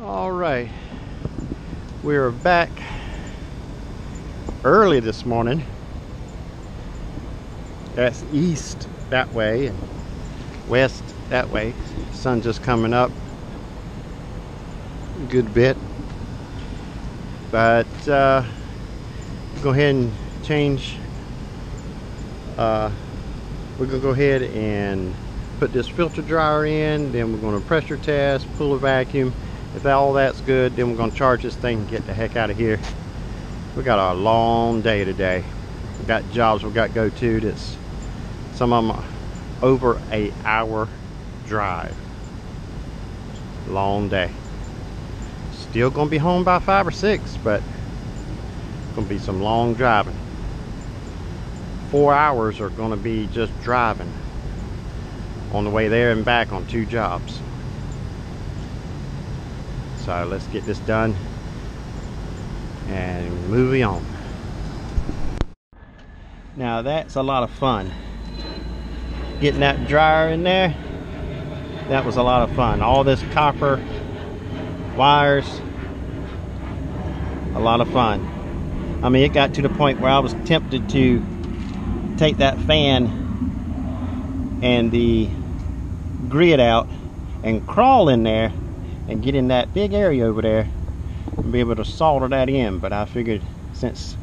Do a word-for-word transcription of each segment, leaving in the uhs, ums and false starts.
All right, we're back early this morning. That's east that way and west that way. Sun just coming up a good bit, but uh, go ahead and change. Uh, we're gonna go ahead and put this filter dryer in, then we're going to pressure test, pull a vacuum. If all that's good, then we're going to charge this thing and get the heck out of here. We got a long day today. We got jobs we got to go to. That's some of them over a hour drive. Long day. Still going to be home by five or six, but it's going to be some long driving. Four hours are going to be just driving on the way there and back on two jobs. So let's get this done and moving on. Now that's a lot of fun. Getting that dryer in there, that was a lot of fun. All this copper wires, a lot of fun. I mean, it got to the point where I was tempted to take that fan and the grid out and crawl in there and get in that big area over there and be able to solder that in, but I figured since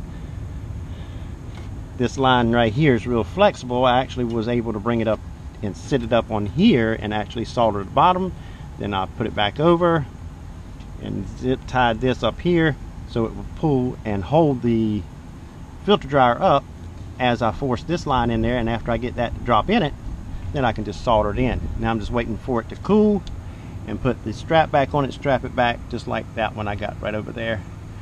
this line right here is real flexible, I actually was able to bring it up and sit it up on here and actually solder the bottom. Then I put it back over and zip tied this up here so it would pull and hold the filter dryer up as I force this line in there, and after I get that to drop in it, then I can just solder it in. Now I'm just waiting for it to cool and put the strap back on it, strap it back just like that one I got right over there.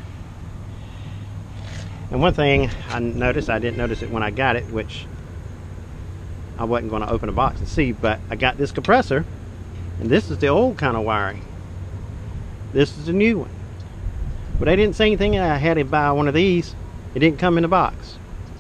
And one thing I noticed, I didn't notice it when I got it, which I wasn't going to open the box and see, but I got this compressor, and this is the old kind of wiring. This is the new one. But they didn't say anything. I had to buy one of these. It didn't come in the box.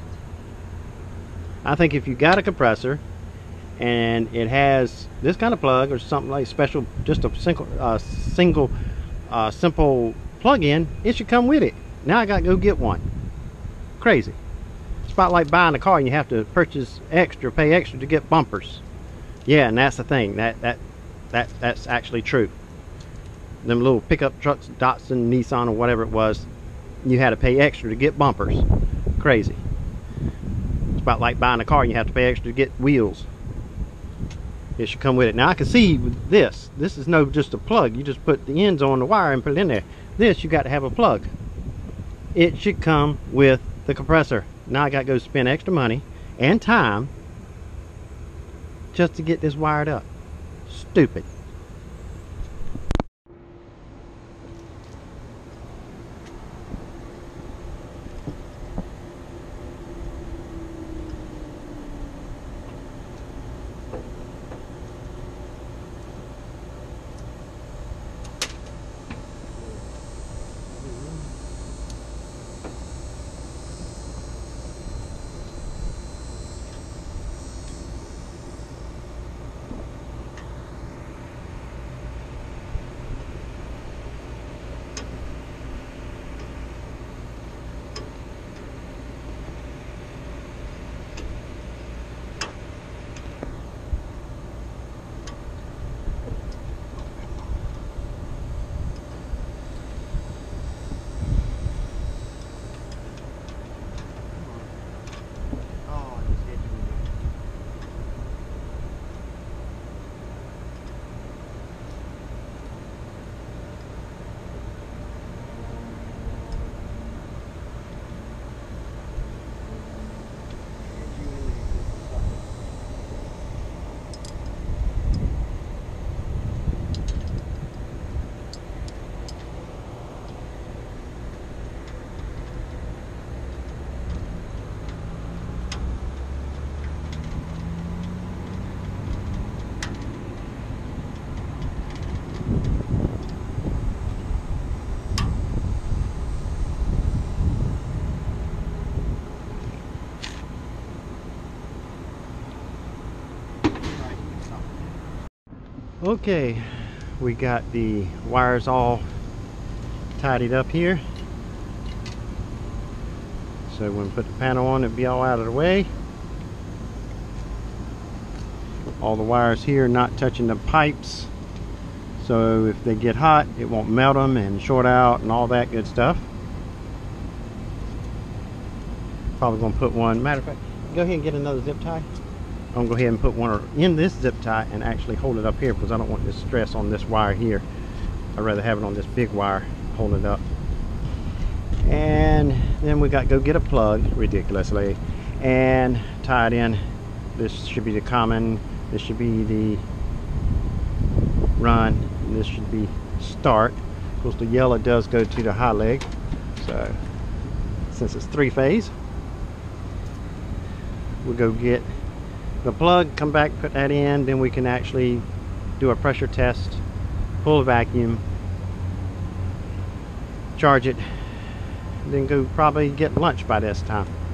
I think if you got a compressor and it has this kind of plug or something like special, just a single uh, single uh, simple plug-in, it should come with it. Now I gotta go get one. Crazy. It's about like buying a car and you have to purchase extra, pay extra to get bumpers. Yeah, and that's the thing. That that that that's actually true. Them little pickup trucks, Datsun, Nissan, or whatever it was, you had to pay extra to get bumpers. Crazy. It's about like buying a car and you have to pay extra to get wheels. It should come with it. Now I can see with this, this is no just a plug. You just put the ends on the wire and put it in there. This, you got to have a plug. It should come with the compressor. Now I got to go spend extra money and time just to get this wired up. Stupid. Okay, we got the wires all tidied up here. So when we put the panel on, it'll be all out of the way. All the wires here not touching the pipes. So if they get hot, it won't melt them and short out and all that good stuff. Probably gonna put one, matter of fact, go ahead and get another zip tie. I'm gonna go ahead and put one in this zip tie and actually hold it up here because I don't want this stress on this wire here. I'd rather have it on this big wire, hold it up. And then we got to go get a plug, ridiculously, and tie it in. This should be the common, this should be the run, and this should be start. Of course the yellow does go to the high leg, so since it's three phase, we'll go get the plug, come back, put that in, then we can actually do a pressure test, pull a vacuum, charge it, then go probably get lunch by this time.